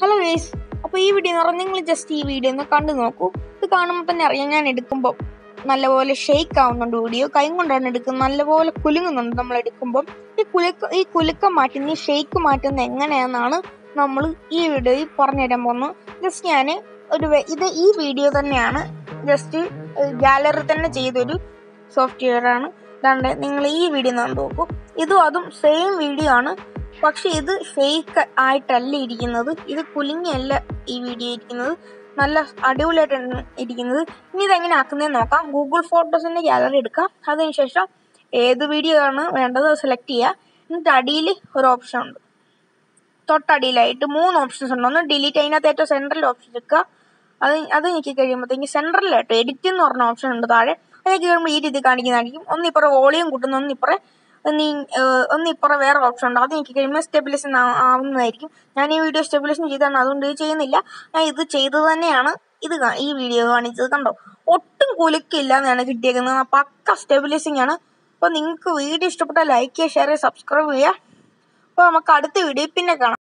Hello guys, അപ്പോൾ ഈ video എന്ന് പറഞ്ഞാൽ നിങ്ങൾ ജസ്റ്റ് ഈ വീഡിയോ ഒന്ന് കണ്ടു നോക്കൂ. ഇത് കാണുമ്പോൾ തന്നെ അറിയാം ഞാൻ എടുക്കുമ്പോൾ നല്ലപോലെ ഷെയ്ക്ക് ആവുന്നുണ്ട്. വീഡിയോ കൈ കൊണ്ടാണ് എടുക്കുന്നത്, നല്ലപോലെ കുലുങ്ങുന്നുണ്ട് നമ്മൾ എടുക്കുമ്പം. ഈ കുലുക്കം മാറ്റുന്ന ഈ ഷെയ്ക്ക് മാറ്റുന്നത് എങ്ങനെയാണെന്നാണ് നമ്മൾ ഈ വീഡിയോയിൽ പറഞ്ഞുതരാൻ പോകുന്നത്. ജസ്റ്റ് ഞാൻ ഈ വീഡിയോ തന്നെയാണ് ജസ്റ്റ് ഗാലറി തന്നെ ചെയ്തൊരു സോഫ്റ്റ്വെയർ ആണ്. ഇതാണ്ട് നിങ്ങൾ ഈ വീഡിയോ കണ്ടു നോക്കൂ. അതും സെയിം വീഡിയോ ആണ്, പക്ഷെ ഇത് ഫേക്ക് ആയിട്ടല്ല ഇരിക്കുന്നത്, ഇത് കുലുങ്ങിയല്ല ഈ വീഡിയോ ഇരിക്കുന്നത്, നല്ല അടിപൊളിയായിട്ടാണ് ഇരിക്കുന്നത്. ഇനി ഇതെങ്ങനെ ആക്കുന്നതെന്ന് നോക്കാം. ഗൂഗിൾ ഫോട്ടോസിൻ്റെ ഗാലറി എടുക്കാം. അതിനുശേഷം ഏത് വീഡിയോ ആണ് വേണ്ടത് അത് സെലക്ട് ചെയ്യുക. എന്നിട്ട് അടിയിൽ ഒരു ഓപ്ഷൻ ഉണ്ട്, തൊട്ടടിയിലായിട്ട് 3 ഓപ്ഷൻസ് ഉണ്ട്. ഒന്ന് ഡിലീറ്റ്, അതിനകത്ത് ഏറ്റവും സെൻട്രൽ ഓപ്ഷൻ എടുക്കുക. അത് ഞെക്കി കഴിയുമ്പോഴത്തേക്ക് സെൻട്രലായിട്ട് എഡിറ്റ് എന്ന് പറഞ്ഞ ഓപ്ഷൻ ഉണ്ട് താഴെ. അതിലേക്ക് കഴിയുമ്പോൾ ഈ രീതി കാണിക്കുന്നതായിരിക്കും. ഒന്നിപ്പുറം വോളിയം കൂട്ടുന്നു, ഒന്നിപ്പുറം വേറെ ഓപ്ഷൻ ഉണ്ട്. അത് ഞെക്കി കഴിയുമ്പോൾ സ്റ്റെബിലൈസേഷൻ ആവുന്നതായിരിക്കും. ഞാൻ ഈ വീഡിയോ സ്റ്റെബിലൈസേഷൻ ചെയ്താണ്, അതുകൊണ്ട് ഇത് ചെയ്യുന്നില്ല. ഞാൻ ഇത് ചെയ്തത് തന്നെയാണ് ഈ വീഡിയോ കാണിച്ചത്. കണ്ടോ, ഒട്ടും കുലുക്കില്ല എന്നാണ് കിട്ടിയേക്കുന്നത്. പക്ക സ്റ്റെബിലൈസിങ് ആണ്. അപ്പോൾ നിങ്ങൾക്ക് വീഡിയോ ഇഷ്ടപ്പെട്ടാൽ ലൈക്ക് ചെയ്യുക, ഷെയർ ചെയ്യുക, സബ്സ്ക്രൈബ് ചെയ്യുക. അപ്പോൾ നമുക്ക് അടുത്ത വീഡിയോ പിന്നെ കാണാം.